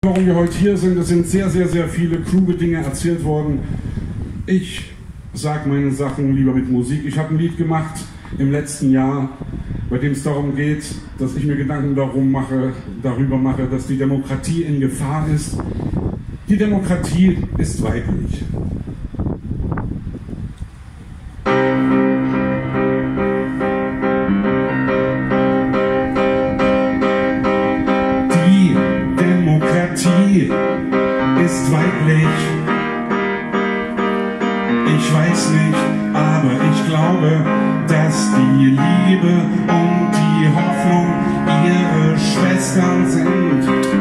Warum wir heute hier sind, es sind sehr, sehr, sehr viele kluge Dinge erzählt worden. Ich sage meine Sachen lieber mit Musik. Ich habe ein Lied gemacht im letzten Jahr, bei dem es darum geht, dass ich mir Gedanken darüber mache, dass die Demokratie in Gefahr ist. Die Demokratie ist weiblich. Die Demokratie ist weiblich. Ich weiß nicht, aber ich glaube, dass die Liebe und die Hoffnung ihre Schwestern sind.